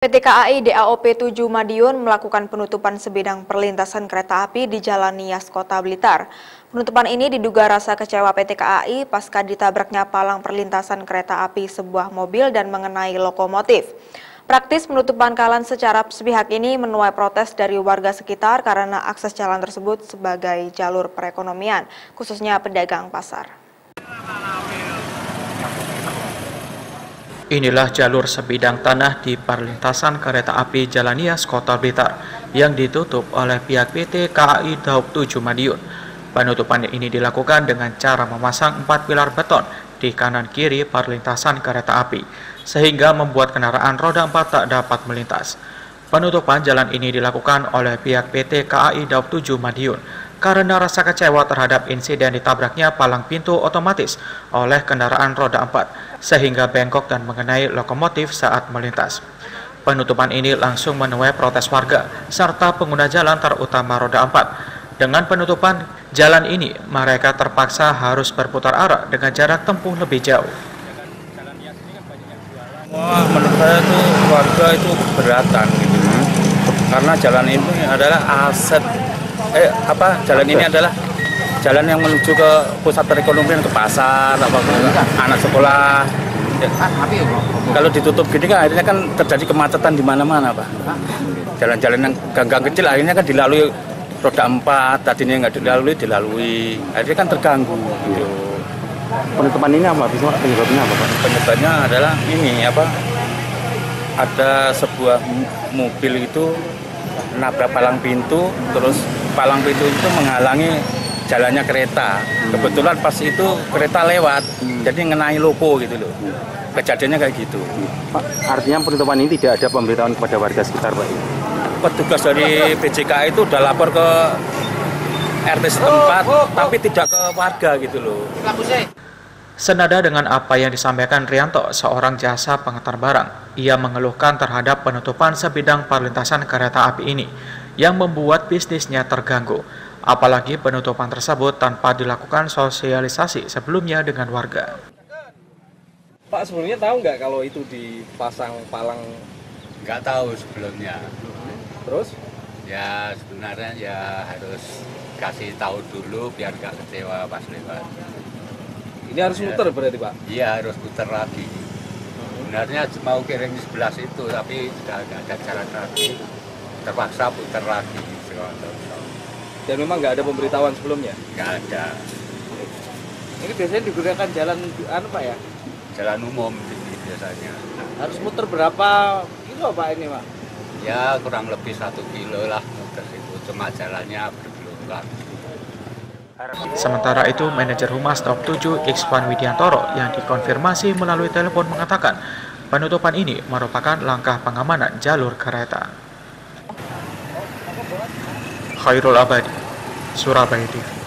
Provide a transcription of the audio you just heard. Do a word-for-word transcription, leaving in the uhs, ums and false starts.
P T K A I D A O P tujuh Madiun melakukan penutupan sebidang perlintasan kereta api di Jalan Nias, Kota Blitar. Penutupan ini diduga rasa kecewa P T K A I pasca ditabraknya palang perlintasan kereta api sebuah mobil dan mengenai lokomotif. Praktis penutupan jalan secara sepihak ini menuai protes dari warga sekitar karena akses jalan tersebut sebagai jalur perekonomian, khususnya pedagang pasar. Inilah jalur sebidang tanah di perlintasan kereta api Jalan Nias, Kota Blitar yang ditutup oleh pihak P T K A I D A O P tujuh Madiun. Penutupan ini dilakukan dengan cara memasang empat pilar beton di kanan kiri perlintasan kereta api, sehingga membuat kendaraan roda empat tak dapat melintas. Penutupan jalan ini dilakukan oleh pihak P T K A I D A O P tujuh Madiun karena rasa kecewa terhadap insiden ditabraknya palang pintu otomatis oleh kendaraan roda empat, sehingga bengkok dan mengenai lokomotif saat melintas. Penutupan ini langsung menuai protes warga serta pengguna jalan terutama roda empat. Dengan penutupan jalan ini, mereka terpaksa harus berputar arah dengan jarak tempuh lebih jauh. Wah, menurut saya itu warga itu keberatan gitu. Karena jalan ini adalah aset eh apa jalan ini adalah jalan yang menuju ke pusat perekonomian, ke pasar, apa anak sekolah. Ya. Kalau ditutup gini kan akhirnya kan terjadi kemacetan di mana-mana, Pak. Jalan-jalan yang gang-gang kecil akhirnya kan dilalui roda empat, tadinya nggak dilalui, dilalui. Akhirnya kan terganggu gitu. Penutupan ini apa? Bisa penyebabnya apa, Pak? Penyebabnya adalah ini apa? Ada sebuah mobil itu nabrak palang pintu, terus palang pintu itu menghalangi jalannya kereta. Kebetulan pas itu kereta lewat, jadi ngenai loko gitu loh. Kejadiannya kayak gitu. Pak, artinya penutupan ini tidak ada pemberitahuan kepada warga sekitar, Pak? Petugas dari B J K A itu udah lapor ke R T setempat, tapi tidak ke warga gitu loh. Senada dengan apa yang disampaikan Rianto, seorang jasa pengantar barang, ia mengeluhkan terhadap penutupan sebidang perlintasan kereta api ini yang membuat bisnisnya terganggu. Apalagi penutupan tersebut tanpa dilakukan sosialisasi sebelumnya dengan warga. Pak, sebelumnya tahu nggak kalau itu dipasang palang? Nggak tahu sebelumnya. Terus? Ya sebenarnya ya harus kasih tahu dulu biar nggak kecewa pas lewat. Ini harus ya, muter berarti, Pak? Iya, harus muter lagi. Sebenarnya mau kirim di sebelah situ, tapi sudah nggak ada jalan lagi. Terpaksa putar lagi. Dan memang nggak ada pemberitahuan sebelumnya? Nggak ada. Ini biasanya digunakan jalan anu, Pak ya? Jalan umum ini biasanya. Harus muter berapa kilo, Pak, ini, Pak? Ya kurang lebih satu kilo lah muter itu. Cuma jalannya berbelokang. Sementara itu, manajer Humas D A O P tujuh Ikswan Widiantoro yang dikonfirmasi melalui telepon mengatakan penutupan ini merupakan langkah pengamanan jalur kereta. Khairul Abadi, Surabaya T V.